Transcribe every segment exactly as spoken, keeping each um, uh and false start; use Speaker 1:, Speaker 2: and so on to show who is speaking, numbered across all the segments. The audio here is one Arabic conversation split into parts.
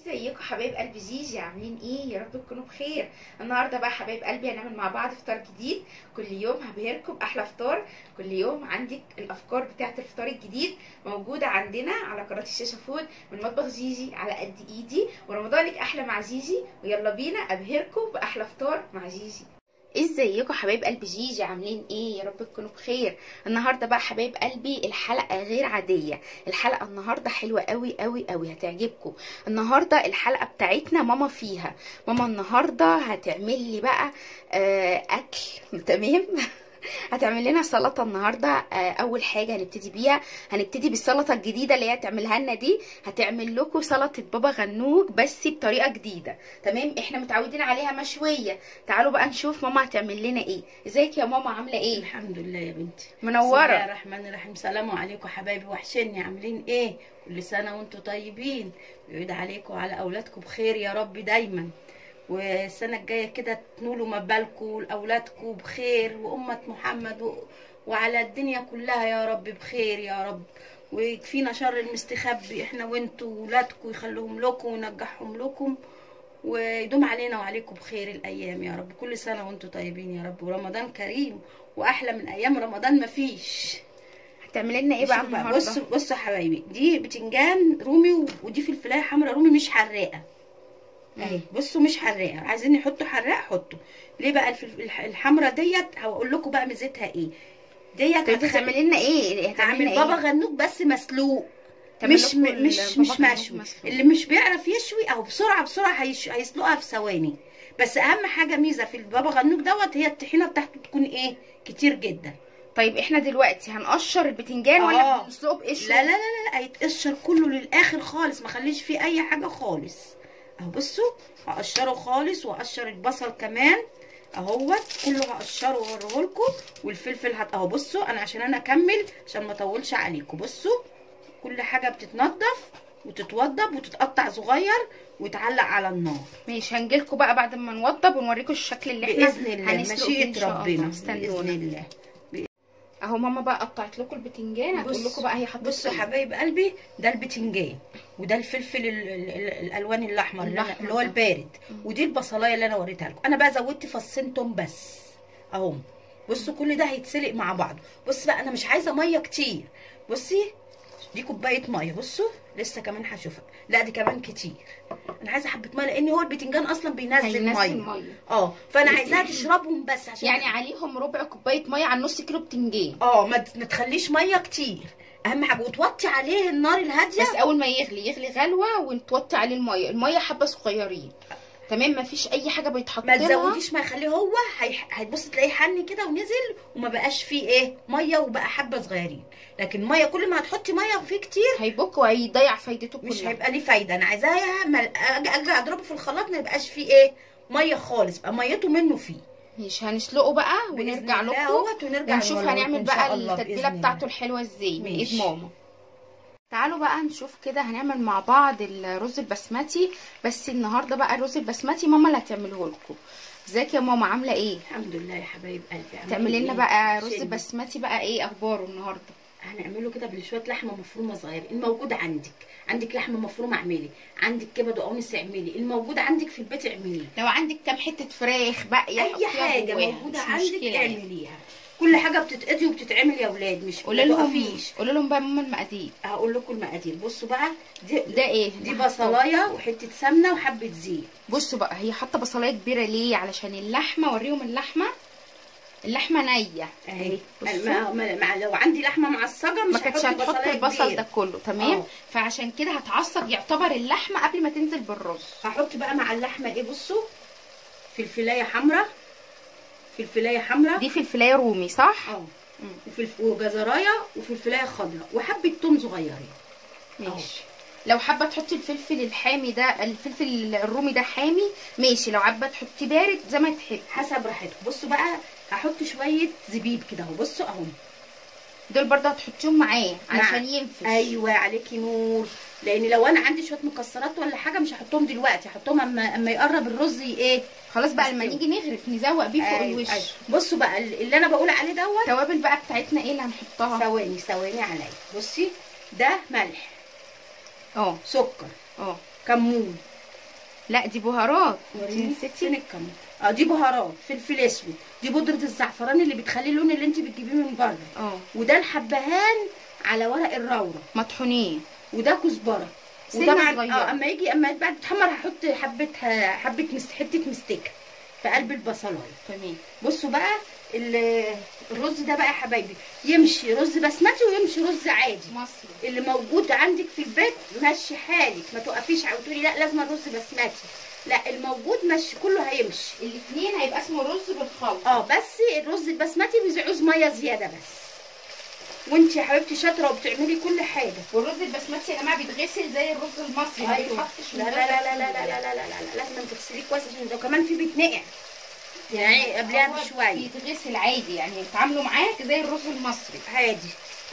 Speaker 1: ازيكم حبايب قلبي جيجي؟ عاملين ايه؟ يا رب تكونوا بخير. النهارده بقى حبايب قلبي هنعمل مع بعض فطار جديد. كل يوم هبهركم باحلى فطار. كل يوم عندك الافكار بتاعه الفطار الجديد موجوده عندنا على قناه الشاشه فود من مطبخ جيجي على قد ايدي، ورمضانك احلى مع جيجي، ويلا بينا ابهركم باحلى فطار مع جيجي. ازيكم حبايب قلبي جيجي؟ عاملين ايه؟ يا رب تكونوا بخير. النهارده بقى حبايب قلبي الحلقه غير عاديه. الحلقه النهارده حلوه قوي قوي قوي، هتعجبكم. النهارده الحلقه بتاعتنا ماما فيها. ماما النهارده هتعمل لي بقى آه اكل تمام. هتعمل لنا سلطه النهارده. اول حاجه هنبتدي بيها، هنبتدي بالسلطه الجديده اللي هي هتعملها لنا دي. هتعمل لكم سلطه بابا غنوج بس بطريقه جديده تمام. احنا متعودين عليها مشويه. تعالوا بقى نشوف ماما هتعمل لنا ايه. ازيك يا ماما؟ عامله ايه؟
Speaker 2: الحمد لله يا بنتي،
Speaker 1: منوره.
Speaker 2: بسم الله الرحمن الرحيم. سلام عليكم حبايبي، وحشني. عاملين ايه؟ كل سنه وانتم طيبين، ويعيد عليكم وعلى اولادكم بخير يا رب دايما، والسنه الجايه كده تنولوا مبالكم لاولادكم بخير، وامه محمد و... وعلى الدنيا كلها يا رب بخير يا رب، ويكفينا شر المستخبي احنا وانتوا وولادكم، يخليهم لكم وينجحهم لكم، ويدوم علينا وعليكم بخير الايام يا رب. كل سنه وانتم طيبين يا رب، ورمضان كريم واحلى من ايام رمضان مفيش.
Speaker 1: هتعملي لنا ايه بقى النهارده؟
Speaker 2: بصوا بصوا يا حبايبي، دي بتنجان رومي ودي فلفلايه حمراء رومي مش حراقه اهي. بصوا مش حراقه، عايزين يحطوا حراق حطوا. ليه بقى الحمراء ديت؟ هقول لكم بقى ميزتها ايه. ديت
Speaker 1: هتعملي لنا ايه؟
Speaker 2: هتعمل بابا غنوج بس مسلوق، مش مش مش مشوي. اللي مش بيعرف يشوي اهو بسرعه بسرعه هيش... هيسلقها في ثواني. بس اهم حاجه ميزه في البابا غنوج دوت هي الطحينه بتاعته تكون ايه؟ كتير جدا.
Speaker 1: طيب احنا دلوقتي هنقشر البتنجان آه. ولا بنسلقه بقشره؟
Speaker 2: لا لا لا لا هيتقشر كله للاخر خالص، ما خليش فيه اي حاجه خالص اهو. بصوا هقشره خالص، واقشر البصل كمان اهوت كله هقشره واوريه لكم، والفلفل هت اهو. بصوا انا عشان انا اكمل عشان ما اطولش عليكم، بصوا كل حاجه بتتنضف وتتوضب وتتقطع صغير ويتعلق على النار.
Speaker 1: ماشي، هنجيلكوا بقى بعد ما نوضب ونوريكم الشكل اللي احنا
Speaker 2: باذن الله مشيئه ربنا باذن الله.
Speaker 1: اهو ماما بقى قطعت لكم البتنجان، هتقول لكم بقى هي حطت.
Speaker 2: بصوا حبايب قلبي، ده البتنجان وده الفلفل ال ال ال الالوان الاحمر اللي هو البارد، ودي البصلايه اللي انا وريتها لكم. انا بقى زودت فصين توم بس اهو. بصوا كل ده هيتسلق مع بعض. بص بقى انا مش عايزه ميه كتير. بصي دي كوبايه ميه، بصوا لسه كمان هشوفها. لا دي كمان كتير، انا عايزه حبه ميه لان هو البتنجان اصلا بينزل ميه اه، فانا عايزاها تشربهم بس عشان
Speaker 1: يعني عليهم ربع كوبايه ميه على نص كيلو بتنجان.
Speaker 2: اه ما تخليش ميه كتير اهم حاجه، وتوطي عليه النار الهاديه
Speaker 1: بس اول ما يغلي يغلي غلوه وتوطي عليه الميه. الميه حبه صغيرين تمام، ما فيش اي حاجه بيتحط لها.
Speaker 2: ما تزوديش، ما يخليه هو هتبص تلاقيه حني كده ونزل وما بقاش فيه ايه ميه، وبقى حبه صغيرين. لكن ميه كل ما هتحطي ميه فيه كتير
Speaker 1: هيبك وهيضيع فايدته كلها،
Speaker 2: مش هيبقى ليه فايده. انا عايزاها اجي اجي اضربه في الخلاط ما يبقاش فيه ايه ميه خالص، بقى ميته منه فيه.
Speaker 1: مش هنسلقه بقى ونرجع لكم ونشوف هنعمل بقى التتبيله بتاعته الحلوه ازاي من ايد ماما. تعالوا بقى نشوف كده هنعمل مع بعض الرز البسمتي. بس النهارده بقى الرز البسمتي ماما اللي هتعمله لكم. ازيك يا ماما؟ عامله ايه؟
Speaker 2: الحمد لله يا حبايب قلبي.
Speaker 1: تعملي لنا بقى رز بسمتي بقى ايه اخباره النهارده؟
Speaker 2: هنعمله كده بشويه لحمه مفرومه صغيره. الموجود عندك، عندك لحمه مفرومه اعملي، عندك كبد وقوانص اعملي، الموجود عندك في البيت اعمليه.
Speaker 1: لو عندك كام حته فراخ باقيه
Speaker 2: اي حاجه موجوده عندك اعمليها. كل حاجه بتتقضي وبتتعمل يا اولاد، مش
Speaker 1: قولوا لهم قولوا لهم بقى ماما المقادير.
Speaker 2: هقول لكم المقادير. بصوا بقى دي
Speaker 1: ده ايه؟
Speaker 2: دي بصلايه وحته سمنه وحبه زيت.
Speaker 1: بصوا بقى هي حاطه بصلايه كبيره ليه؟ علشان اللحمه. اوريهم اللحمه، اللحمه نيه
Speaker 2: اهي. مع لو عندي لحمه معصجه مش
Speaker 1: ما كانتش هتحط البصل ده كله تمام. أوه. فعشان كده هتعصج يعتبر اللحمه قبل ما تنزل بالرز.
Speaker 2: هحط بقى مع اللحمه ايه؟ بصوا فلفلايه حمراء، فلفلايه حمراء
Speaker 1: دي فلفلايه رومي صح؟
Speaker 2: اه وجزرايه وفلفلايه خضراء وحبه توم صغيرين.
Speaker 1: ماشي. لو حابه تحطي الفلفل الحامي ده، الفلفل الرومي ده حامي ماشي، لو حابه تحطيه بارد زي ما تحبي
Speaker 2: حسب راحتك. بصوا بقى هحط شويه زبيب كده اهو. بصوا اهو
Speaker 1: دول برضه هتحطيهم معاه عشان ينفش.
Speaker 2: ايوه عليكي نور، لان لو انا عندي شويه مكسرات ولا حاجه مش هحطهم دلوقتي، هحطهم اما اما يقرب الرز ايه
Speaker 1: خلاص بقى لما نيجي نغرف نزوق بيه فوق الوش.
Speaker 2: أيوة. بصوا بقى اللي انا بقول عليه دوت
Speaker 1: التوابل بقى بتاعتنا ايه اللي هنحطها.
Speaker 2: ثواني ثواني عليا. بصي ده ملح
Speaker 1: اه،
Speaker 2: سكر
Speaker 1: اه،
Speaker 2: كمون
Speaker 1: لا دي بهارات.
Speaker 2: وريني فين الكاميرا؟ اه دي بهارات، فلفل اسود، دي بودره الزعفران اللي بتخلي اللون اللي انت بتجيبيه من بره.
Speaker 1: اه
Speaker 2: وده الحبهان على ورق الراوره
Speaker 1: مطحونين،
Speaker 2: وده كزبره.
Speaker 1: سنة
Speaker 2: وطبعا
Speaker 1: صغيرة.
Speaker 2: اه اما يجي اما بعد تحمر هحط حبه حبه مست حته مستكه في قلب البصلايه.
Speaker 1: تمام.
Speaker 2: بصوا بقى ال- الرز ده بقى يا حبايبي يمشي رز بسمتي ويمشي رز عادي
Speaker 1: مصري.
Speaker 2: اللي موجود عندك في البيت مشي حالك، ما توقفيش او تقولي لا لازم الرز بسمتي، لا الموجود مشي كله هيمشي.
Speaker 1: الاثنين هيبقى اسمه رز بالخلط.
Speaker 2: اه بس الرز البسمتي بيعوز ميه زياده بس. وانت يا حبيبتي شاطره وبتعملي كل حاجه.
Speaker 1: والرز البسمتي يا جماعه بيتغسل زي الرز المصري، ما بيتحطش.
Speaker 2: لا لا لا لا لا لا لا لا لا لا لازم تغسليه كويس عشان ده كمان في بيتنقع يعني قبلها بشويه.
Speaker 1: بيتغسل عادي يعني يتعاملوا معاه زي الرز المصري
Speaker 2: عادي.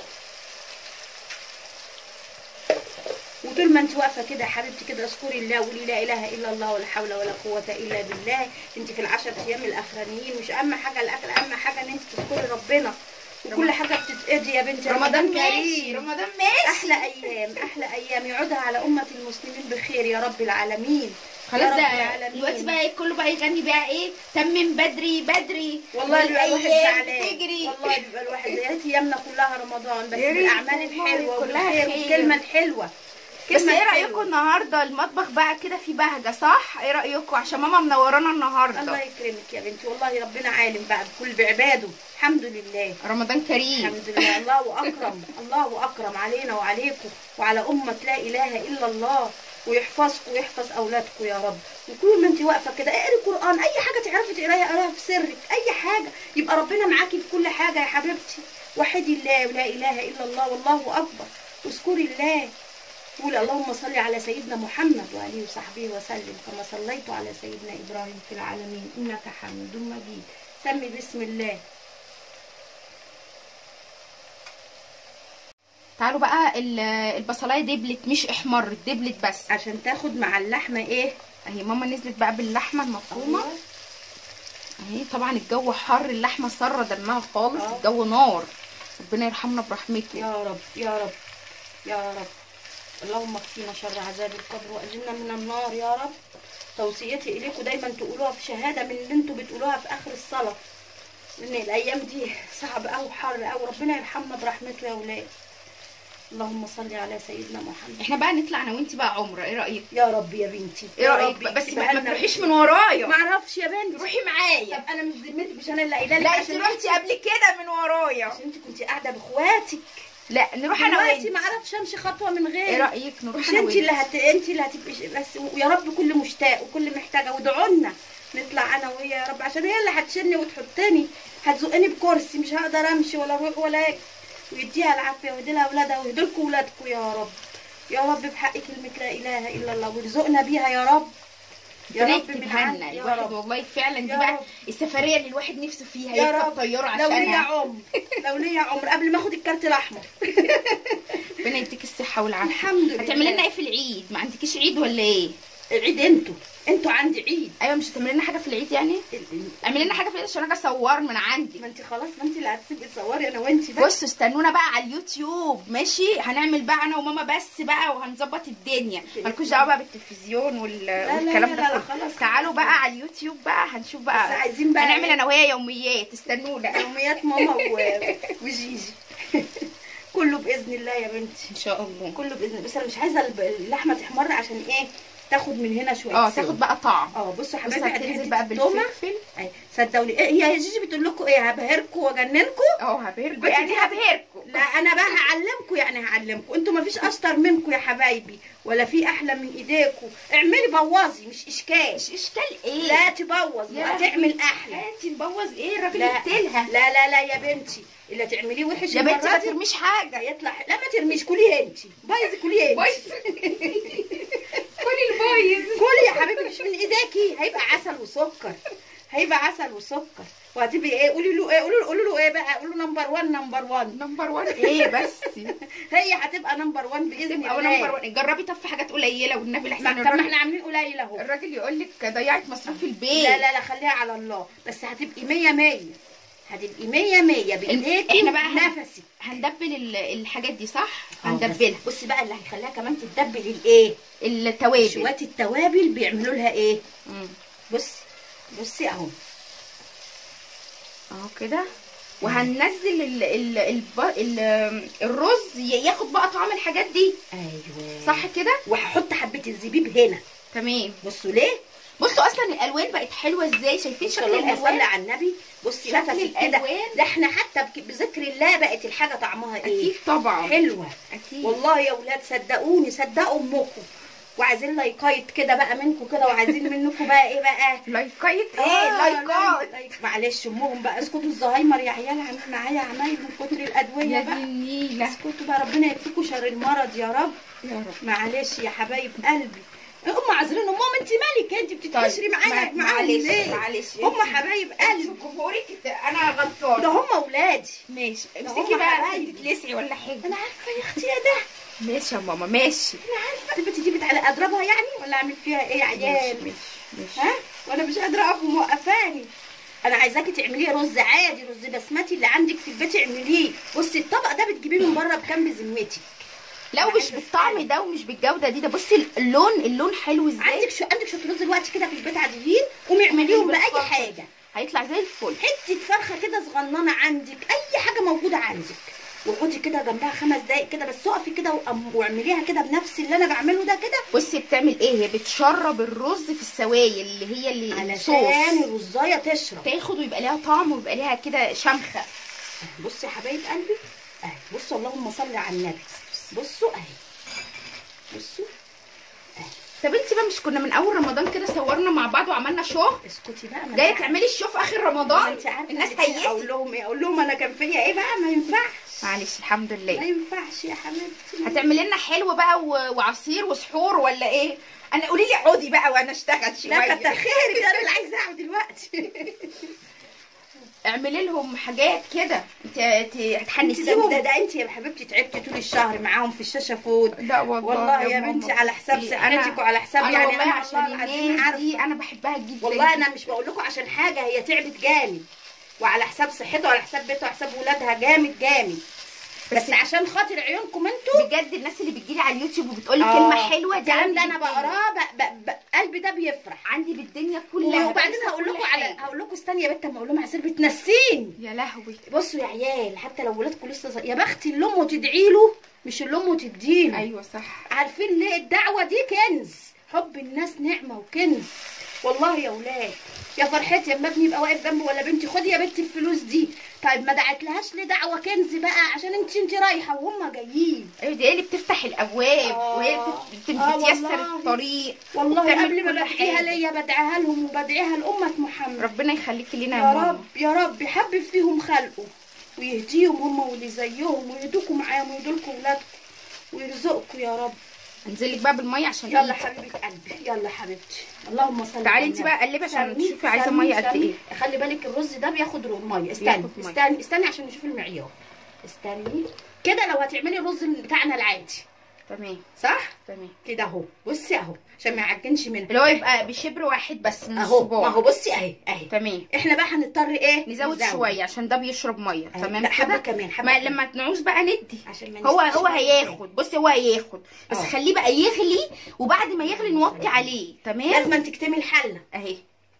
Speaker 2: وطول ما انت واقفه كده يا حبيبتي كده اذكري الله وقولي لا اله الا الله ولا حول ولا قوه الا بالله. انت في العشر ايام الاخرانيين مش اهم حاجه الاكل، اهم حاجه ان انت تذكري ربنا وكل حاجه بتتقضي يا بنتي.
Speaker 1: رمضان ماشي، رمضان ماشي.
Speaker 2: احلى ايام احلى ايام يعودها على امه المسلمين بخير يا رب العالمين.
Speaker 1: خلاص ده دلوقتي بقى كله بقى يغني بقى ايه تمم بدري بدري.
Speaker 2: والله بيبقى الواحد زعلان،
Speaker 1: تجري.
Speaker 2: والله بيبقى الواحد يا ريت ايامنا كلها رمضان بس
Speaker 1: يا ريت
Speaker 2: بالاعمال
Speaker 1: والله
Speaker 2: الحلوه
Speaker 1: كلها
Speaker 2: والخير
Speaker 1: خير.
Speaker 2: والكلمه الحلوه.
Speaker 1: بس ايه رايكم النهارده المطبخ بقى كده فيه بهجه صح؟ ايه رايكم عشان ماما منورانا النهارده؟
Speaker 2: الله يكرمك يا بنتي والله ربنا عالم بقى بكل بعباده. الحمد لله
Speaker 1: رمضان كريم.
Speaker 2: الحمد لله. الله اكرم الله اكرم علينا وعليكم وعلى امه لا اله الا الله، ويحفظكم ويحفظ اولادكم يا رب. وكل ما انت واقفه كده اقري قران، اي حاجه تعرفي تقرايها اقراها في سرك، اي حاجه يبقى ربنا معاكي في كل حاجه يا حبيبتي. وحدي الله ولا اله الا الله والله اكبر واذكري الله. قول اللهم صل على سيدنا محمد وآله وصحبه وسلم كما صليت على سيدنا إبراهيم في العالمين إنك حميد مجيد. سمي بسم الله.
Speaker 1: تعالوا بقى البصلايه دبلت مش احمرت، دبلت بس
Speaker 2: عشان تاخد مع اللحمه ايه
Speaker 1: اهي. ماما نزلت بقى باللحمه المفرومه اهي. طبعا الجو حر، اللحمه سره دمها خالص. أوه. الجو نار، ربنا يرحمنا برحمته
Speaker 2: يا رب يا رب يا رب. اللهم اكفينا شر عذاب القبر واجرنا من النار يا رب. توصيتي اليكم دايما تقولوها في شهاده من اللي انتوا بتقولوها في اخر الصلاه، لان الايام دي صعب قوي حر قوي. ربنا يرحمنا برحمته يا ولاد. اللهم صل على سيدنا محمد.
Speaker 1: احنا بقى نطلع انا وانتي بقى عمره، ايه رايك؟
Speaker 2: يا رب يا بنتي
Speaker 1: ايه رايك بقى؟ بس ما تروحيش من ورايا.
Speaker 2: ما اعرفش يا بنتي.
Speaker 1: روحي معايا.
Speaker 2: طب انا مش ذمتي مش انا اللي قايله لك؟
Speaker 1: لا انت روحتي قبل كده من ورايا
Speaker 2: عشان انت كنتي قاعده باخواتك.
Speaker 1: لا نروح انا وانتي.
Speaker 2: ما اعرفش امشي خطوه من غير.
Speaker 1: ايه رايك نروح
Speaker 2: انا وانتي؟ انت اللي هت انت اللي هتبقي بس. ويا رب كل مشتاق وكل محتاجه وادعوا لنا نطلع انا وهي يا رب، عشان هي اللي هتشيلني وتحطني، هتزقني بكرسي مش هقدر امشي ولا اروح ولا اجي. ويديها العافيه ويدي لها اولادها ويهدي لكم اولادكم يا رب. يا رب بحق كلمه لا اله الا الله وارزقنا بيها يا رب.
Speaker 1: يا رب من الواحد والله فعلا. دي بقى السفريه اللي الواحد نفسه فيها يركب طياره عشانها.
Speaker 2: لو ليا عمر لو ليا عمر قبل ما اخد الكارت الاحمر.
Speaker 1: ربنا يديك الصحه والعافيه.
Speaker 2: الحمد لله.
Speaker 1: هتعملي لنا ايه في العيد؟ ما عندكيش عيد ولا ايه؟
Speaker 2: العيد انتوا انتوا عندي عيد.
Speaker 1: ايوه مش هتعملي لنا حاجه في العيد يعني؟ اعملي لنا حاجه في العيد عشان اجي اصور من عندي.
Speaker 2: ما انت خلاص ما انت اللي هتسيبي تصوري انا وانت بقى.
Speaker 1: بصوا استنونا بقى على اليوتيوب ماشي. هنعمل بقى انا وماما بس بقى وهنظبط الدنيا. مالكوش دعوه بقى بالتلفزيون والكلام ده كله. تعالوا بقى على اليوتيوب بقى هنشوف بقى.
Speaker 2: بس عايزين بقى
Speaker 1: هنعمل انا وهي يوميات. استنونا
Speaker 2: يوميات ماما وجيجي. كله باذن الله يا بنتي
Speaker 1: ان شاء الله
Speaker 2: كله باذن الله. بس انا مش عايزه اللحمه تحمر عشان ايه تاخد من هنا شويه.
Speaker 1: اه تاخد بقى طعم.
Speaker 2: اه بصوا يا حبايبي
Speaker 1: هتنزل بقى بالفلفل.
Speaker 2: اي صدقوني ايه هي يا جيجي بتقول لكم ايه هبهركم واجننكم.
Speaker 1: اه هبهركم يعني هبهركم.
Speaker 2: لا انا بقى هعلمكم يعني هعلمكم. انتوا ما فيش اشطر منكم يا حبايبي ولا في احلى من ايديكم. اعملي بوظي مش اشكال.
Speaker 1: مش اشكال ايه؟
Speaker 2: لا تبوظ وهتعمل احلى.
Speaker 1: انت نبوظ ايه؟ الراجل قتلها.
Speaker 2: لا لا لا يا بنتي اللي تعمليه وحش
Speaker 1: يا بنتي ما ترميش حاجه.
Speaker 2: يطلع لا ما ترميش. كلي انت بايظ. كلي انت
Speaker 1: كلي البايظ.
Speaker 2: كلي يا حبيبي مش من ايديكي. هيبقى عسل وسكر. هيبقى عسل وسكر وهتبقي ايه. قولي له ايه. قولوا له قولوا له ايه بقى. قولوا له نمبر واحد نمبر واحد
Speaker 1: نمبر واحد ايه بس.
Speaker 2: هي هتبقى نمبر واحد باذن الله.
Speaker 1: او نمبر واحد. جربي طب في حاجات قليله والنبي الاحسن.
Speaker 2: طب ما احنا عاملين قليل اهو.
Speaker 1: الراجل يقول لك ضيعت مصروف البيت.
Speaker 2: لا لا لا خليها على الله. بس هتبقي مية مية. هتبقي مية مية بايديكي.
Speaker 1: احنا بقى
Speaker 2: نفسي
Speaker 1: هندبل الحاجات دي صح؟ هندبلها.
Speaker 2: بصي بقى اللي هيخليها كمان تتدبل الايه؟
Speaker 1: التوابل.
Speaker 2: شويه التوابل بيعملوا لها ايه؟
Speaker 1: امم
Speaker 2: بصي بصي اهو
Speaker 1: اهو كده. وهننزل ال ال ال ال الرز ياخد بقى طعم الحاجات دي.
Speaker 2: ايوه
Speaker 1: صح كده.
Speaker 2: وهحط حبه الزبيب هنا.
Speaker 1: تمام.
Speaker 2: بصوا ليه؟
Speaker 1: بصوا اصلا الالوان بقت حلوه ازاي، شايفين شكل الالوان؟
Speaker 2: صلي على النبي. بصي نفسي كده، ده احنا حتى بذكر الله بقت الحاجه طعمها ايه؟
Speaker 1: اكيد طبعا
Speaker 2: حلوه.
Speaker 1: اكيد
Speaker 2: والله يا اولاد صدقوني، صدقوا امكم. وعايزين لايكايت كده بقى منكم كده، وعايزين منكم بقى ايه بقى؟
Speaker 1: لايكايت ايه؟
Speaker 2: آه
Speaker 1: لايكات.
Speaker 2: لايك. معلش امهم بقى، اسكتوا الزهايمر يا عيال، عامل معايا عمايل من كتر الادويه
Speaker 1: يا
Speaker 2: بقى.
Speaker 1: دي النيله.
Speaker 2: اسكتوا بقى، ربنا يكفيكم شر المرض يا رب.
Speaker 1: يا رب.
Speaker 2: معلش يا حبايب قلبي. هم عذرين امهم، انت مالك؟ انت بتتحشري معايا معاهم ليه؟
Speaker 1: معلش
Speaker 2: هم حبايب قلبي.
Speaker 1: جمهورك انا غلطانه.
Speaker 2: ده هم اولادي.
Speaker 1: ماشي
Speaker 2: ده
Speaker 1: امسكي
Speaker 2: هم
Speaker 1: بقى
Speaker 2: حبايبي.
Speaker 1: تتلسعي ولا حاجه.
Speaker 2: انا عارفه يا اختي يا ده.
Speaker 1: ماشي يا ماما ماشي.
Speaker 2: انا عارفه. البنت دي بتعلق اضربها يعني ولا اعمل فيها ايه يا عيال؟
Speaker 1: ماشي ماشي.
Speaker 2: ها؟ وانا مش قادره اقف وموقفاني. انا عايزاكي تعمليه رز عادي، رز بسمتي اللي عندك في البيت اعمليه. بصي الطبق ده بتجيبيه من بره بكام بذمتي؟
Speaker 1: لا ومش بالطعم ده ومش بالجوده دي. ده بصي اللون اللون حلو ازاي.
Speaker 2: عندك شو عندك شويه رز دلوقتي كده في البيت عاديين، قومي اعمليهم باي حاجه.
Speaker 1: هيطلع زي الفل.
Speaker 2: حته فرخه كده صغننه عندك، اي حاجه موجوده عندك، وقعدي كده جنبها خمس دقايق كده بس، اقفي كده واعمليها كده بنفس اللي انا بعمله ده كده.
Speaker 1: بصي بتعمل ايه؟ هي بتشرب الرز في السوائل اللي هي اللي
Speaker 2: علشان الرزايه تشرب
Speaker 1: تاخد ويبقى ليها طعم ويبقى ليها كده شمخه.
Speaker 2: بصي يا حبايب قلبي اهي، بصوا اللهم صل على النبي. بصوا اهي، بصوا اهي.
Speaker 1: طب انت بقى مش كنا من اول رمضان كده صورنا مع بعض وعملنا شو؟
Speaker 2: اسكتي بقى.
Speaker 1: جايه تعملي الشو في اخر رمضان؟
Speaker 2: انت عارفه
Speaker 1: الناس هيئت.
Speaker 2: اقول لهم ايه؟ اقول لهم انا كان فيا ايه بقى؟ ما ينفعش.
Speaker 1: معلش الحمد لله.
Speaker 2: ما ينفعش يا حبيبتي.
Speaker 1: هتعملي لنا حلو بقى وعصير وسحور ولا ايه؟ انا قولي لي اقعدي بقى وانا اشتغل شويه.
Speaker 2: لا كتر خيرك، انا اللي عايزه اقعد دلوقتي.
Speaker 1: اعملي لهم حاجات كده. انت هتحنسيهم.
Speaker 2: ده, ده انت يا حبيبتي تعبتي طول الشهر معاهم في الشاشه فود.
Speaker 1: لا والله,
Speaker 2: والله يا بنتي على حساب صحتك وعلى حساب
Speaker 1: أنا
Speaker 2: يعني
Speaker 1: والله
Speaker 2: انا
Speaker 1: عشان الناس دي انا بحبها جدا.
Speaker 2: والله انا مش بقول لكم عشان حاجه، هي تعبت جامد وعلى حساب صحتها وعلى حساب بيتها وعلى حساب ولادها جامد جامد، بس, بس عشان خاطر عيونكم انتوا.
Speaker 1: بجد الناس اللي بتجيلي على اليوتيوب وبتقولي كلمه حلوه دي
Speaker 2: الكلام ده انا بقراه قلبي ده بيفرح
Speaker 1: عندي بالدنيا كلها.
Speaker 2: وبعدين هقول لكم على هقول لكم استني يا بنت اما اقول لهم عسير بتنسيني.
Speaker 1: يا لهوي.
Speaker 2: بصوا يا عيال، حتى لو ولادكم لسه صغير، يا بختي اللي امه تدعي له مش اللي امه تديله.
Speaker 1: ايوه صح.
Speaker 2: عارفين ليه؟ الدعوه دي كنز، حب الناس نعمه وكنز. والله يا ولاد يا فرحتي اما ابني يبقى واقف جنبي ولا بنتي، خدي يا بنتي الفلوس دي. طيب ما دعتلهاش ليه دعوه كنز بقى؟ عشان انت انت رايحه وهم جايين.
Speaker 1: ايوه دي اللي بتفتح الابواب
Speaker 2: آه.
Speaker 1: وهي اللي
Speaker 2: آه
Speaker 1: بتيسر الطريق.
Speaker 2: والله قبل ما بدعيها ليا بدعيها لهم وبدعيها لامه محمد.
Speaker 1: ربنا يخليكي لنا
Speaker 2: يا رب يا رب يحبب فيهم خلقه ويهديهم هم واللي زيهم ويهدوكم معاهم ويهدولكم ولادكم ويرزقكم يا رب.
Speaker 1: انزل لك بقى بالميه عشان
Speaker 2: يلا حبيبه قلبي، يلا حبيبتي. اللهم صل على
Speaker 1: تعالي انت بقى قلبي عشان تشوفي عايزه ميه قد ايه.
Speaker 2: خلي بالك الرز ده بياخد ميه. استني استني استني عشان نشوف المعيار. استني كده لو هتعملي الرز بتاعنا العادي.
Speaker 1: تمام
Speaker 2: صح؟
Speaker 1: تمام
Speaker 2: كده اهو. بصي اهو عشان ما يعجنش منها،
Speaker 1: اللي هو يبقى بشبر واحد بس من
Speaker 2: اهو
Speaker 1: الصباع
Speaker 2: اهو. بصي اهي اهي.
Speaker 1: تمام.
Speaker 2: احنا بقى هنضطر ايه؟
Speaker 1: نزود, نزود شويه عشان ده بيشرب ميه. تمام
Speaker 2: كده. حبه كمان حبه
Speaker 1: ما لما تنعوز بقى ندي
Speaker 2: عشان ما
Speaker 1: هو هو هياخد. بصي هو هياخد بس
Speaker 2: أوه.
Speaker 1: خليه بقى يغلي وبعد ما يغلي نوطي عليه. تمام.
Speaker 2: لازم تكتمي الحله
Speaker 1: اهي.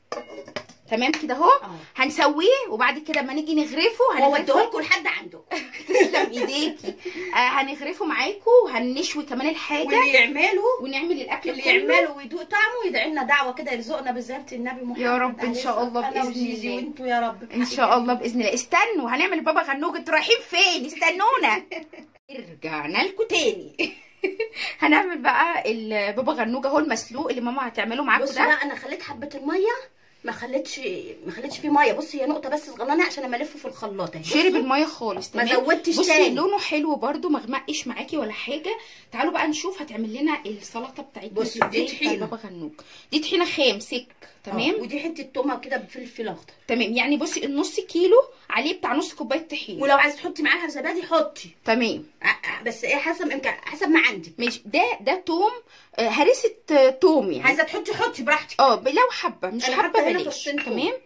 Speaker 1: تمام كده اهو. هنسويه وبعد كده اما نيجي نغرفه
Speaker 2: هنوديه لكم لحد عندكم.
Speaker 1: تسلم ايديكي. آه هنغرفه معاكم وهنشوي كمان الحاجه
Speaker 2: واللي يعملوا
Speaker 1: ونعمل الاكل
Speaker 2: اللي يعملوا ويدوق طعمه ويدعي لنا دعوه كده يرزقنا بزياره النبي محمد
Speaker 1: يا رب ان شاء الله باذن الله.
Speaker 2: وانتوا يا رب
Speaker 1: ان شاء الله باذن الله. استنوا هنعمل بابا غنوج. انتوا رايحين فين؟ استنونا. رجعنا لكم تاني. هنعمل بقى البابا غنوج اهو المسلوق اللي ماما هتعمله معاكم ده.
Speaker 2: بصي بقى انا خليت حبه الميه ما خليتش ما خليتش فيه ميه. بصي هي نقطه بس صغننه عشان اما الفه في الخلاط اهي.
Speaker 1: شرب الميه خالص.
Speaker 2: تمام. ما زودتش
Speaker 1: بصي
Speaker 2: تاني.
Speaker 1: لونه حلو برده ما غمقش معاكي ولا حاجه. تعالوا بقى نشوف هتعمل لنا السلطه بتاعتنا.
Speaker 2: بصي دي طحينه
Speaker 1: بابا غنوج. دي طحينه خام سك. تمام.
Speaker 2: ودي حته تومه كده بفلفل اخضر.
Speaker 1: تمام. يعني بصي النص كيلو عليه بتاع نص كوبايه طحينه.
Speaker 2: ولو عايزه تحطي معاها زبادي حطي.
Speaker 1: تمام.
Speaker 2: بس ايه حسب امكان حسب ما عندك.
Speaker 1: ماشي. ده ده توم هرسه توم يعني.
Speaker 2: عايزه تحطي حطي براحتك.
Speaker 1: اه لو حبه مش حبه بلاش. تمام.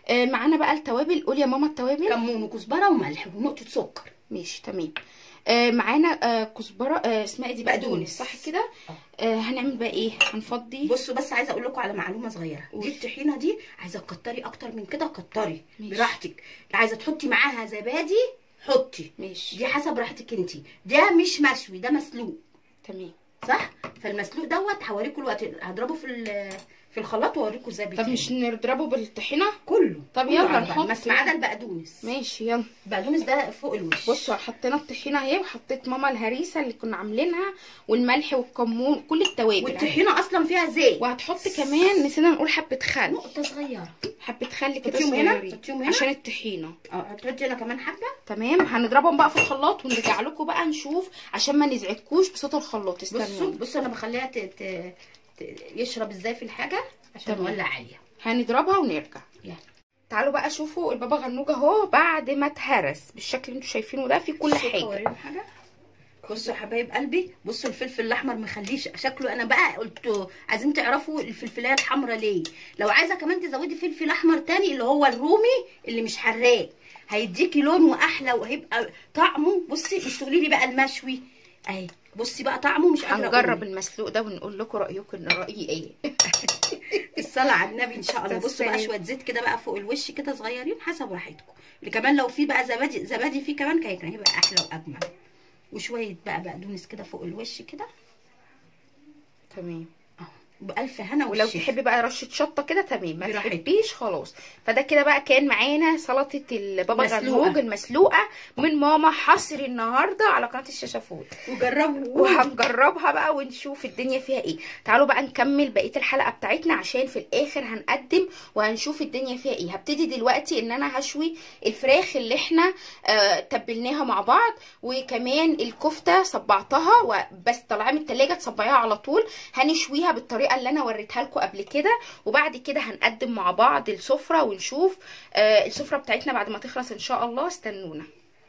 Speaker 1: آه معانا بقى التوابل. قول يا ماما التوابل.
Speaker 2: كمون وكزبره وملح ونقطه سكر.
Speaker 1: ماشي تمام. آه معانا آه كزبره، آه اسمها ايه دي، بقدونس، صح كده؟ آه هنعمل بقى ايه؟ هنفضي.
Speaker 2: بصوا بس عايزه اقول لكم على معلومه صغيره. دي الطحينه دي عايزه تكتري اكتر من كده كتري براحتك. عايزه تحطي معاها زبادي حطي،
Speaker 1: ماشي،
Speaker 2: دي حسب راحتك انت. ده مش مشوي، ده مسلوق.
Speaker 1: تمام
Speaker 2: صح. فالمسلوق دوت هوريكم الوقت، هضربه في في الخلاط واوريكم ازاي بيتعمل.
Speaker 1: طب مش نضربه بالطحينه
Speaker 2: كله؟
Speaker 1: طب يلا نحط
Speaker 2: بس ما عدا البقدونس.
Speaker 1: ماشي يلا.
Speaker 2: البقدونس ده فوق الوش.
Speaker 1: بصوا حطينا الطحينه اهي، وحطيت ماما الهريسه اللي كنا عاملينها والملح والكمون كل التوابل.
Speaker 2: والطحينه اصلا فيها زيت.
Speaker 1: وهتحط كمان نسينا نقول حبه خل،
Speaker 2: نقطه صغيره،
Speaker 1: حبه خل كده
Speaker 2: صغيرين
Speaker 1: عشان الطحينه.
Speaker 2: اه هتحطي هنا كمان حبه.
Speaker 1: تمام. هنضربهم بقى في الخلاط ونرجع لكم بقى نشوف عشان ما نزعجكوش بصوت الخلاط. استنوا.
Speaker 2: بصوا بصوا انا بخليها ت... ت... ت... يشرب ازاي في الحاجه عشان نولع عليها.
Speaker 1: هنضربها ونرجع.
Speaker 2: يلا
Speaker 1: تعالوا بقى شوفوا البابا غنوج اهو بعد ما اتهرس بالشكل اللي انتوا شايفينه ده في كل حاجه.
Speaker 2: حاجه. بصوا يا حبايب قلبي، بصوا الفلفل الاحمر مخليش شكله. انا بقى قلت عايزين تعرفوا الفلفلايه الحمراء ليه. لو عايزه كمان تزودي فلفل احمر تاني اللي هو الرومي اللي مش حراق، هيديكي لون واحلى وهيبقى طعمه. بصي مش تقولي لي بقى المشوي اهي، بصي بقى طعمه مش قادره.
Speaker 1: هنجرب المسلوق ده ونقول لكم رايكم ان رايي ايه.
Speaker 2: الصلاه على النبي ان شاء الله. بصوا بقى شويه زيت كده بقى فوق الوش كده صغيرين حسب راحتكم. اللي كمان لو في بقى زبادي زبادي فيه كمان كان هيبقى احلى واجمل. وشويه بقى بقدونس كده فوق الوش كده.
Speaker 1: تمام
Speaker 2: اهو بألف هنا.
Speaker 1: ولو تحبي بقى رشه شطه كده تمام، ما تحبيش خلاص. فده كده بقى كان معانا سلطه البابا غنوج المسلوقه من ماما حصري النهارده على قناه الشاشافود.
Speaker 2: وجربوا
Speaker 1: وهنجربها بقى ونشوف الدنيا فيها ايه. تعالوا بقى نكمل بقيه الحلقه بتاعتنا عشان في الاخر هنقدم وهنشوف الدنيا فيها ايه. هبتدي دلوقتي ان انا هشوي الفراخ اللي احنا آه تبلناها مع بعض، وكمان الكفته صبعتها وبس طلعها من التلاجة تصبعيها على طول. هنشويها بالطريقه اللي انا وريتها لكم قبل كده، وبعد كده هنقدم مع بعض السفره ونشوف آه السفره بتاعتنا بعد ما تخلص ان شاء الله. استنونا.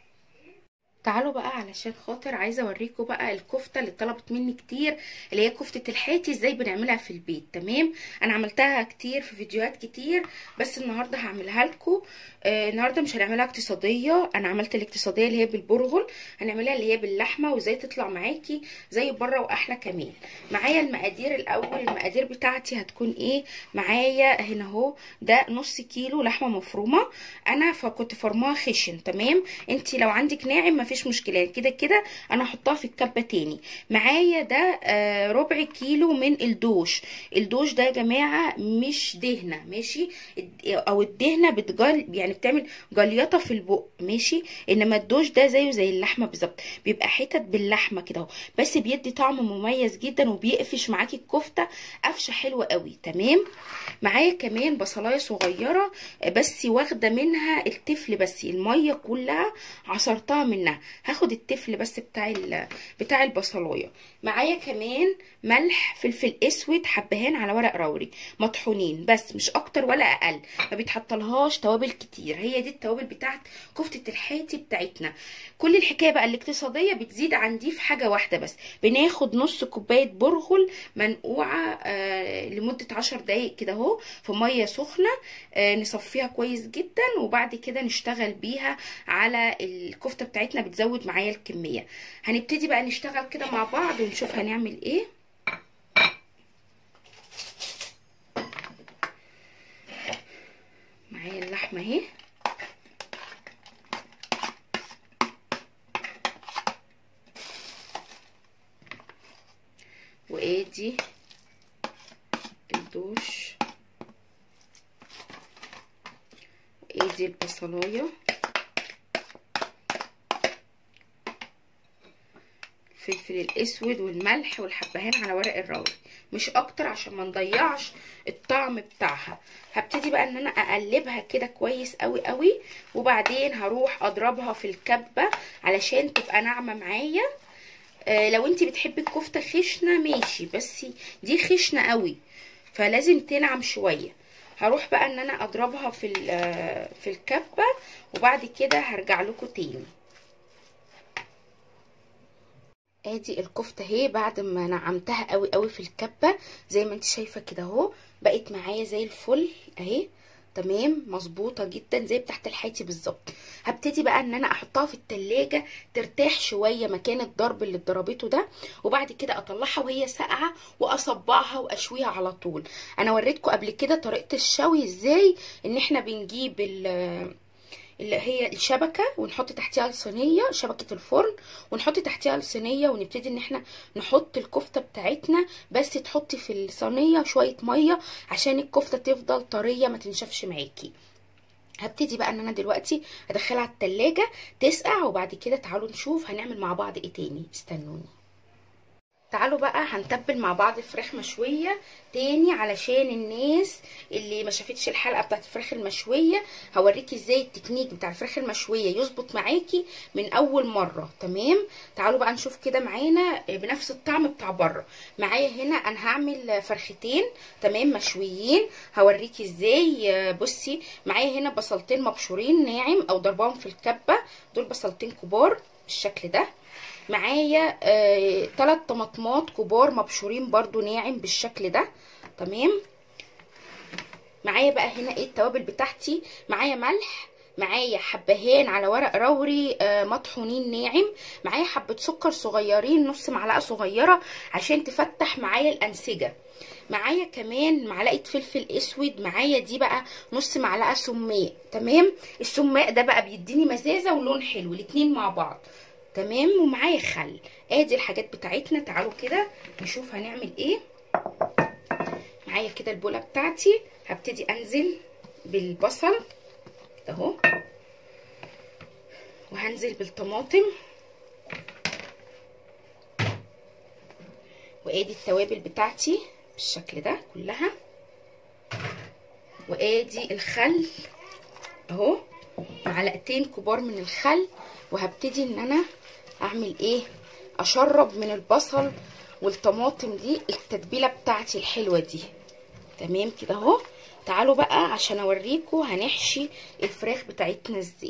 Speaker 1: تعالوا بقى علشان خاطر عايزه اوريكم بقى الكفته اللي طلبت مني كتير، اللي هي كفته الحاتي ازاي بنعملها في البيت. تمام. انا عملتها كتير في فيديوهات كتير، بس النهارده هعملها لكم. آه النهارده مش هنعملها اقتصاديه، انا عملت الاقتصاديه اللي هي بالبرغل، هنعملها اللي هي باللحمه وازاي تطلع معاكي زي بره واحلى كمان. معايا المقادير الاول. المقادير بتاعتي هتكون ايه؟ معايا هنا اهو ده نص كيلو لحمه مفرومه، انا فكنت فرماها خشن. تمام. انت لو عندك ناعم مفيش مشكله، كده كده انا هحطها في الكبه تاني. معايا ده آه ربع كيلو من الدوش. الدوش ده يا جماعه مش دهنه، ماشي؟ او الدهنه بتجل يعني بتعمل جليطه في البق، ماشي؟ انما الدوش ده زيه زي اللحمه بالظبط، بيبقى حتت باللحمه كده اهو، بس بيدي طعم مميز جدا وبيقفش معاكي الكفته قفشه حلوه قوي. تمام. معايا كمان بصلايه صغيره بس واخده منها التفل، بس الميه كلها عصرتها منها، هاخد التفل بس بتاع بتاع البصلايه. معايا كمان ملح، فلفل اسود، حبهان على ورق روري مطحونين بس مش اكتر ولا اقل، ما بيتحطلهاش توابل كتير. هي دي التوابل بتاعت كفته الحاتي بتاعتنا. كل الحكايه بقى الاقتصاديه بتزيد عن دي في حاجه واحده بس، بناخد نص كوبايه برغل منقوعه آه لمده عشر دقايق كده اهو في ميه سخنه، آه نصفيها كويس جدا، وبعد كده نشتغل بيها على الكفته بتاعتنا بتزود معايا الكميه. هنبتدي بقى نشتغل كده مع بعض ونشوف هنعمل ايه. معايا اللحمه اهي، وادي الدوش، وادي البصلايه، الفلفل الاسود والملح والحبهان على ورق الروري، مش اكتر عشان ما نضيعش الطعم بتاعها. هبتدي بقى ان انا اقلبها كده كويس قوي قوي، وبعدين هروح اضربها في الكبه علشان تبقى ناعمه معايا. آه لو انتي بتحبي الكفته خشنه ماشي، بس دي خشنه قوي فلازم تنعم شويه. هروح بقى ان انا اضربها في في الكبه، وبعد كده هرجع لكم تاني. ادي الكفته اهي بعد ما نعمتها قوي قوي في الكبه زي ما انت شايفه كده اهو، بقت معايا زي الفل اهي. تمام مظبوطه جدا زي بتاعت الحياتي بالظبط. هبتدي بقى ان انا احطها في التلاجة ترتاح شويه مكان الضرب اللي اتضربته ده، وبعد كده اطلعها وهي ساقعه واصبعها واشويها على طول. انا وريتكم قبل كده طريقه الشوي ازاي، ان احنا بنجيب اللي هي الشبكه ونحط تحتيها الصينيه، شبكه الفرن، ونحط تحتيها الصينيه ونبتدي ان احنا نحط الكفته بتاعتنا، بس تحطي في الصينيه شويه ميه عشان الكفته تفضل طريه ما تنشفش معاكي. هبتدي بقى ان انا دلوقتي ادخلها على التلاجة تسقع، وبعد كده تعالوا نشوف هنعمل مع بعض ايه تاني. استنوني. تعالوا بقى هنتبل مع بعض فراخ مشويه تاني علشان الناس اللي ما شافتش الحلقه بتاعت الفراخ المشويه، هوريكي ازاي التكنيك بتاع الفراخ المشويه يظبط معاكي من اول مره. تمام، تعالوا بقى نشوف كده معانا بنفس الطعم بتاع بره. معايا هنا انا هعمل فرختين تمام مشويين، هوريكي ازاي. بصي معايا هنا بصلتين مبشورين ناعم او ضربهم في الكبه، دول بصلتين كبار بالشكل ده. معايا آه تلات طماطمات كبار مبشورين برضو ناعم بالشكل ده. تمام، معايا بقى هنا ايه التوابل بتاعتي. معايا ملح، معايا حبهان على ورق روري آه مطحونين ناعم، معايا حبه سكر صغيرين نص معلقه صغيره عشان تفتح معايا الانسجه، معايا كمان معلقه فلفل اسود، معايا دي بقى نص معلقه سماق. تمام، السماق ده بقى بيديني مزازه ولون حلو الاتنين مع بعض. تمام، ومعايا خل. ادي الحاجات بتاعتنا. تعالوا كده نشوف هنعمل ايه. معايا كده البوله بتاعتي، هبتدي انزل بالبصل كده اهو، وهنزل بالطماطم، وادي التوابل بتاعتي بالشكل ده كلها، وادي الخل اهو معلقتين كبار من الخل. وهبتدي ان انا اعمل ايه، اشرب من البصل والطماطم دي التتبيله بتاعتي الحلوه دي. تمام كده اهو. تعالوا بقى عشان اوريكم هنحشي الفراخ بتاعتنا ازاي.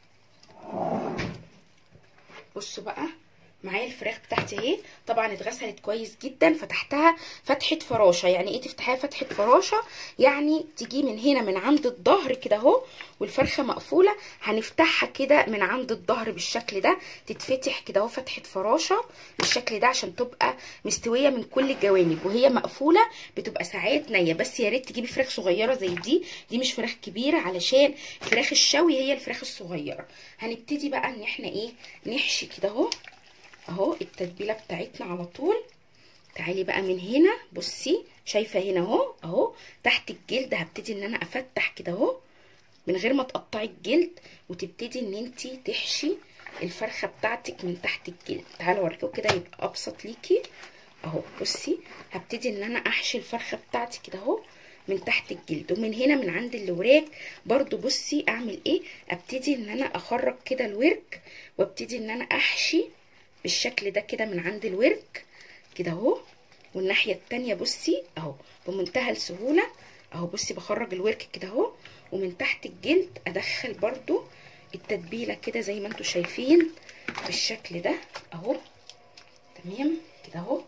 Speaker 1: بصوا بقى معايا الفراخ بتاعتي اهي، طبعا اتغسلت كويس جدا، فتحتها فتحه فراشه. يعني ايه تفتحيها فتحه فراشه؟ يعني تيجي من هنا من عند الظهر كده اهو، والفرخه مقفوله هنفتحها كده من عند الظهر بالشكل ده، تتفتح كده اهو فتحه فراشه بالشكل ده عشان تبقى مستويه من كل الجوانب. وهي مقفوله بتبقى ساعات نيه، بس يا ريت تجيبي فراخ صغيره زي دي، دي مش فراخ كبيره علشان فراخ الشوي هي الفراخ الصغيره. هنبتدي بقى ان احنا ايه نحشي كده اهو اهو التتبيله بتاعتنا على طول. تعالي بقى من هنا، بصي شايفه هنا اهو اهو تحت الجلد، هبتدي ان انا افتح كده اهو من غير ما تقطعي الجلد، وتبتدي ان انت تحشي الفرخه بتاعتك من تحت الجلد. تعالوا اوريكم كده يبقى ابسط ليكي اهو. بصي هبتدي ان انا احشي الفرخه بتاعتي كده اهو من تحت الجلد، ومن هنا من عند الوراك برضو. بصي اعمل ايه، ابتدي ان انا اخرج كده الورك، وابتدي ان انا احشي بالشكل ده كده من عند الورك كده اهو. والناحيه التانيه بصي اهو بمنتهى السهوله اهو. بصي بخرج الورك كده اهو، ومن تحت الجلد ادخل برضو التتبيله كده زي ما انتم شايفين بالشكل ده اهو. تمام كده اهو.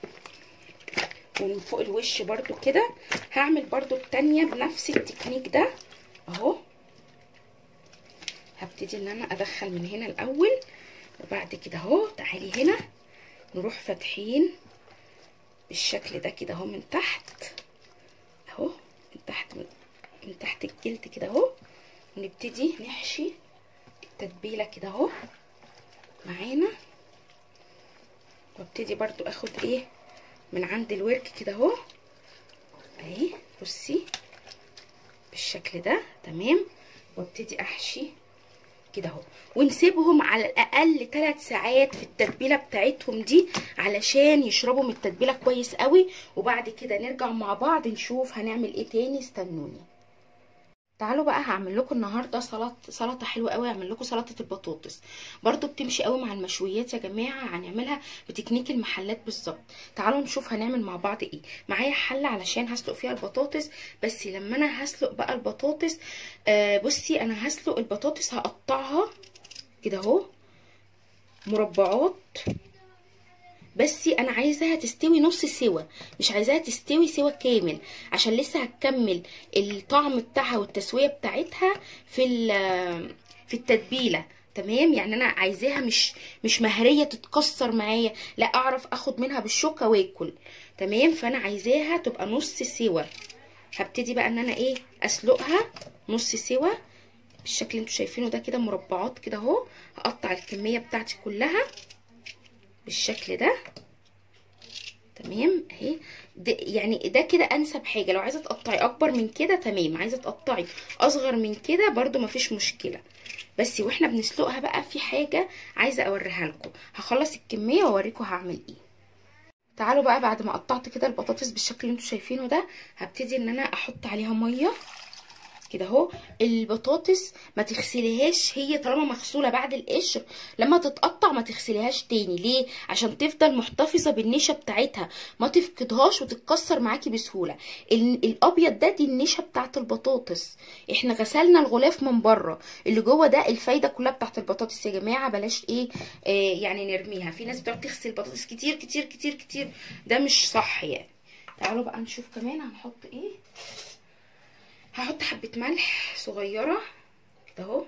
Speaker 1: ومن فوق الوش برضو كده هعمل برضو التانيه بنفس التكنيك ده اهو. هبتدي ان انا ادخل من هنا الاول، وبعد كده اهو تعالي هنا نروح فاتحين بالشكل ده كده اهو من تحت اهو، من تحت من تحت الجلد كده اهو، ونبتدي نحشي التتبيله كده اهو معانا. وابتدي برضو اخد ايه من عند الورك كده اهو اهي. بصي بالشكل ده. تمام، وابتدي احشي كده اهو، ونسيبهم على الاقل ثلاث ساعات في التتبيله بتاعتهم دي علشان يشربوا من التتبيله كويس قوي. وبعد كده نرجع مع بعض نشوف هنعمل ايه تاني. استنوني. تعالوا بقى هعمل لكم النهارده سلطه سلطه حلوه قوي. هعمل لكم سلطه البطاطس، برضو بتمشي قوي مع المشويات يا جماعه. هنعملها بتكنيك المحلات بالظبط. تعالوا نشوف هنعمل مع بعض ايه. معايا حله علشان هسلق فيها البطاطس، بس لما انا هسلق بقى البطاطس آه بصي انا هسلق البطاطس هقطعها كده اهو مربعات بس انا عايزاها تستوي نص سوا، مش عايزاها تستوي سوا كامل، عشان لسه هتكمل الطعم بتاعها والتسويه بتاعتها في في التتبيله. تمام، يعني انا عايزاها مش مش مهريه تتكسر معايا، لا اعرف اخد منها بالشوكه واكل. تمام، فانا عايزاها تبقى نص سوا. هبتدي بقى ان انا ايه اسلقها نص سوا بالشكل اللي انتوا شايفينه ده كده، مربعات كده اهو. هقطع الكميه بتاعتي كلها بالشكل ده. تمام اهي، يعني ده كده انسب حاجه. لو عايزه تقطعي اكبر من كده تمام، عايزه تقطعي اصغر من كده برده مفيش مشكله. بس واحنا بنسلقها بقى في حاجه عايزه اوريها لكم. هخلص الكميه واوريكم هعمل ايه. تعالوا بقى بعد ما قطعت كده البطاطس بالشكل اللي انتوا شايفينه ده، هبتدي ان انا احط عليها ميه كده اهو. البطاطس ما تغسليهاش، هي طالما مغسوله بعد القشر لما تتقطع ما تغسليهاش تاني. ليه؟ عشان تفضل محتفظه بالنشا بتاعتها، ما تفقدهاش وتتكسر معاكي بسهوله. الابيض ده دي النشا بتاعت البطاطس. احنا غسلنا الغلاف من بره، اللي جوه ده الفايده كلها بتاعت البطاطس. يا جماعه بلاش ايه آه يعني نرميها. في ناس بتقعد تغسل بطاطس كتير كتير كتير كتير، ده مش صح يعني. تعالوا بقى نشوف كمان هنحط ايه. هحط حبة ملح صغيرة كده اهو،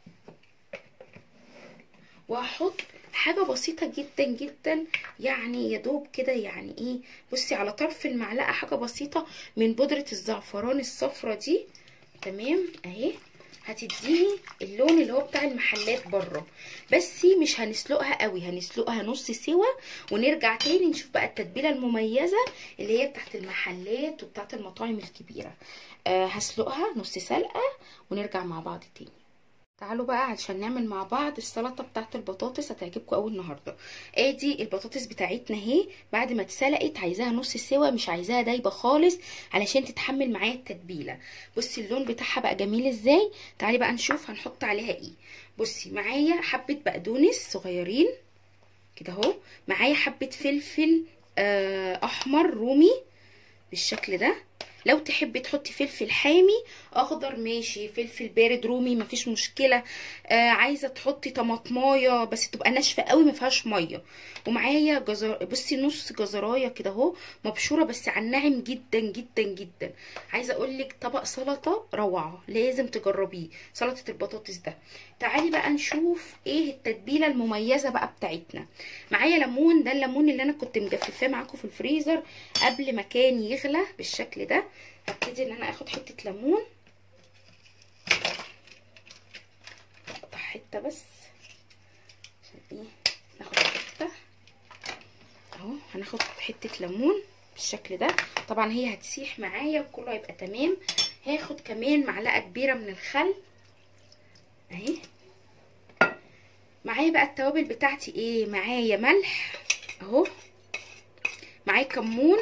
Speaker 1: وهحط حاجة بسيطة جدا جدا، يعني يا دوب كده، يعني ايه، بصي على طرف المعلقة حاجة بسيطة من بودرة الزعفران الصفرة دي. تمام اهي، هتديني اللون اللي هو بتاع المحلات بره. بس مش هنسلقها قوي، هنسلقها نص سوا ونرجع تاني نشوف بقى التتبيله المميزه اللي هي بتاعت المحلات وبتاعت المطاعم الكبيره. أه هسلقها نص سلقه ونرجع مع بعض تاني. تعالوا بقى عشان نعمل مع بعض السلطه بتاعت البطاطس، هتعجبكم قوي النهارده. ادي البطاطس بتاعتنا اهي، بعد ما اتسلقت عايزاها نص سوا، مش عايزاها دايبه خالص علشان تتحمل معايا التتبيله. بصي اللون بتاعها بقى جميل ازاي. تعالي بقى نشوف هنحط عليها ايه. بصي معايا حبه بقدونس صغيرين كده اهو، معايا حبه فلفل آه احمر رومي بالشكل ده. لو تحبي تحطي فلفل حامي اخضر ماشي، فلفل بارد رومي مفيش مشكله. آه عايزه تحطي طماطمايه بس تبقى ناشفه قوي ما فيهاش ميه. ومعايا جزر، بصي نص جزرايه كده اهو مبشوره بس على الناعم جدا جدا جدا. عايزه اقول لك طبق سلطه روعه، لازم تجربيه سلطه البطاطس ده. تعالي بقى نشوف ايه التتبيله المميزه بقى بتاعتنا. معايا ليمون، ده الليمون اللي انا كنت مجففاه معاكم في الفريزر قبل ما كان يغلى بالشكل ده. هبتدي ان انا اخد حته ليمون، اقطع حته بس عشان ايه ناخد حته اهو. هناخد حته ليمون بالشكل ده، طبعا هي هتسيح معايا وكله هيبقى تمام. هاخد كمان معلقه كبيره من الخل اهي. معايا بقى التوابل بتاعتي ايه، معايا ملح اهو، معايا كمون،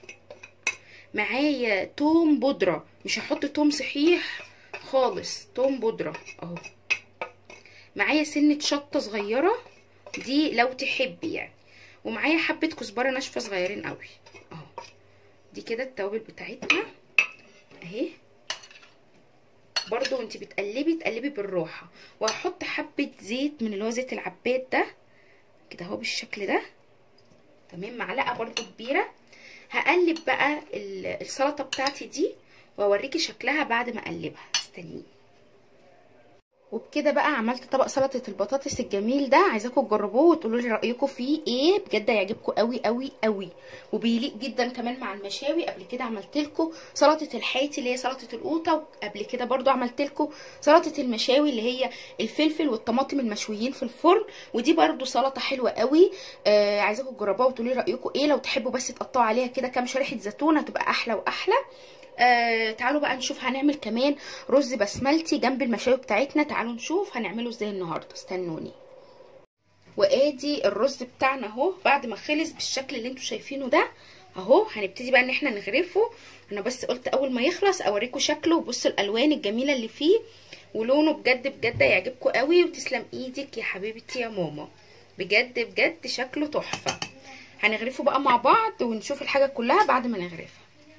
Speaker 1: معايا توم بودره، مش هحط توم صحيح خالص، توم بودره اهو. معايا سنه شطه صغيره دي لو تحبي يعني، ومعايا حبه كزبره ناشفه صغيرين قوي اهو. دي كده التوابل بتاعتنا اهي. برضو وانتي بتقلبي تقلبي بالراحه. وهحط حبه زيت من اللي هو زيت العباد ده كده اهو بالشكل ده. تمام، معلقه برضو كبيره. هقلب بقى السلطه بتاعتي دي واوريكي شكلها بعد ما اقلبها، استنيني. وبكده بقى عملت طبق سلطه البطاطس الجميل ده. عايزاكم تجربوه وتقولوا لي رايكم فيه ايه، بجد هيعجبكم قوي قوي قوي، وبيليق جدا كمان مع المشاوي. قبل كده عملت لكم سلطه الحياتي اللي هي سلطه القوطه، وقبل كده برضو عملت لكم سلطه المشاوي اللي هي الفلفل والطماطم المشويين في الفرن، ودي برضو سلطه حلوه قوي. آه عايزاكم تجربوها وتقولوا لي رايكم ايه. لو تحبوا بس تقطعوا عليها كده كام شريحه زيتون هتبقى احلى واحلى. آه تعالوا بقى نشوف هنعمل كمان رز بسملتي جنب المشاوي بتاعتنا. تعالوا نشوف هنعمله ازاي النهارده، استنوني. وادي الرز بتاعنا اهو بعد ما خلص بالشكل اللي انتوا شايفينه ده اهو. هنبتدي بقى ان احنا نغرفه. انا بس قلت اول ما يخلص اوريكم شكله، وبصوا الالوان الجميله اللي فيه ولونه، بجد بجد هيعجبكم قوي. وتسلم ايدك يا حبيبتي يا ماما، بجد بجد شكله تحفه. هنغرفه بقى مع بعض ونشوف الحاجه كلها بعد ما نغرفها.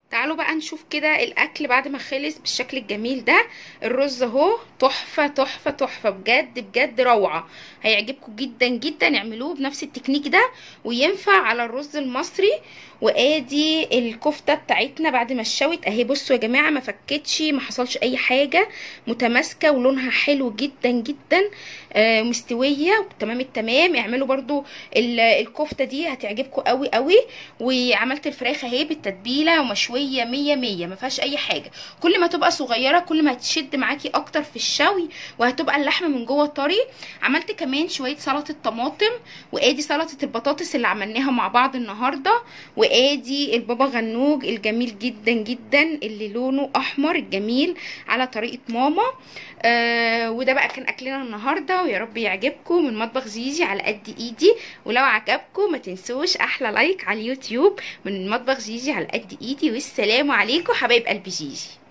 Speaker 1: تعالوا بقى نشوف كده الاكل بعد ما خلص بالشكل الجميل ده. الرز اهو تحفه تحفه تحفه بجد بجد روعه، هيعجبكم جدا جدا. اعملوه بنفس التكنيك ده وينفع على الرز المصري. وادي الكفته بتاعتنا بعد ما اتشوت اهي، بصوا يا جماعه ما فكتش، ما حصلش اي حاجه، متماسكه ولونها حلو جدا جدا، آه مستويه تمام التمام. اعملوا برضو الكفته دي هتعجبكم قوي قوي. وعملت الفراخ اهي بالتتبيله ومشويه مية مية، ما فيهاش اي حاجه. كل ما تبقى صغيره كل ما هتشد معاكي اكتر في الشوي، وهتبقى اللحمه من جوه طري. عملت كمان شويه سلطه طماطم، وادي سلطه البطاطس اللي عملناها مع بعض النهارده، وادي البابا غنوج الجميل جدا جدا اللي لونه احمر الجميل على طريقه ماما. آه وده بقى كان اكلنا النهارده، ويا رب يعجبكم من مطبخ زيزي على قد ايدي. ولو عجبكم ما تنسوش احلى لايك على اليوتيوب من مطبخ زيزي على قد ايدي. والسلام عليكم حبايب قلب زيزي.